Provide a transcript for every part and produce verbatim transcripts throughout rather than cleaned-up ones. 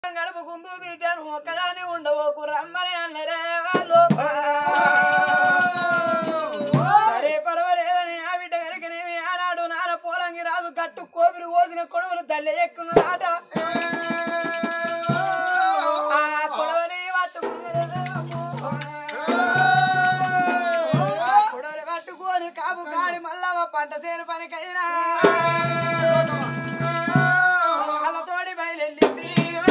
గడుపుకుందు బిడ్డను ఒక్కదాని ఉండబోకు రమ్మని అన్నరే వాళ్ళు. సరే పర్వాలేదని ఆ బిడ్డ కనుకనేమి ఆనాడు నాన్న పోలంగి రాదు గట్టు కోపిరి కోసిన కొడుకులు తల్లి ఎక్కున్నాట. ఆ కొడవని కొడవలు కట్టుకొని కాపు కాడి మల్లమ్మ పంట చేను పనికైనా వాళ్ళతోటి బయలుదేరింది.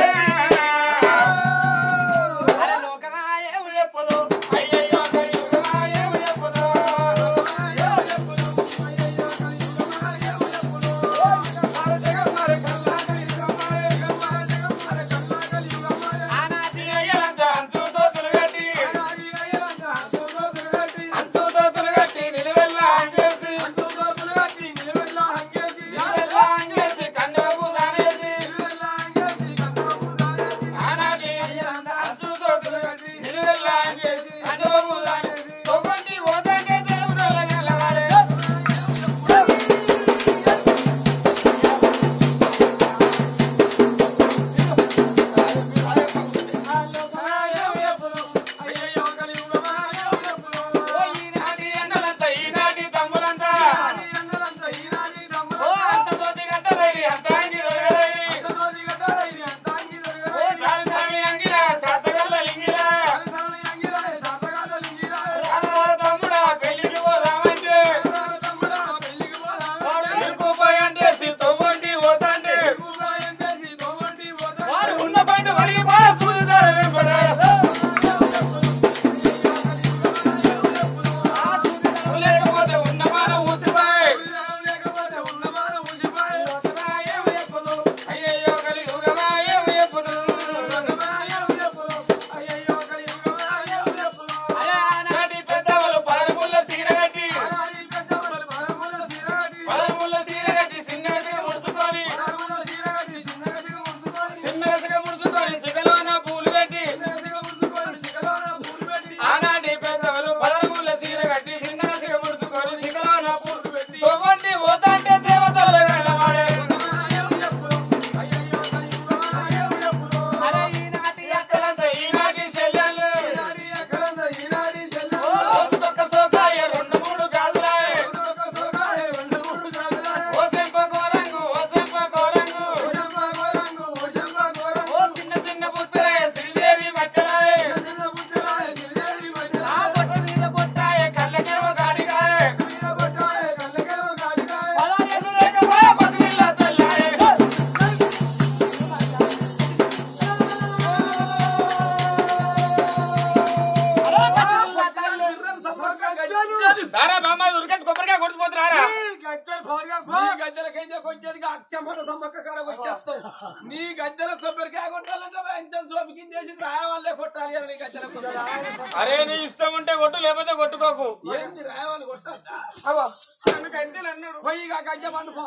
నీ గద్దెల కొబ్బరికాయ కొట్టాలంటే చూపికిందేసి రాయవాళ్ళే కొట్టాలి అని గద్దెల కొబ్బరి. అరే నీ ఇష్టం ఉంటే కొట్టు లేకపోతే కొట్టుకోకు. ఏంటి రాయవాళ్ళు కొట్టాలా? గద్దెలు అన్నాడు పోయి గద్దె పండుకో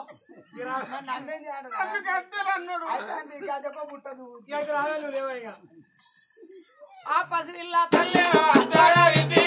గద్దెలు అన్నాడు గద్దె పుట్టదు రాయవాళ్ళు లేవయ్యా. ఆ పసిరిల్లా తల్లి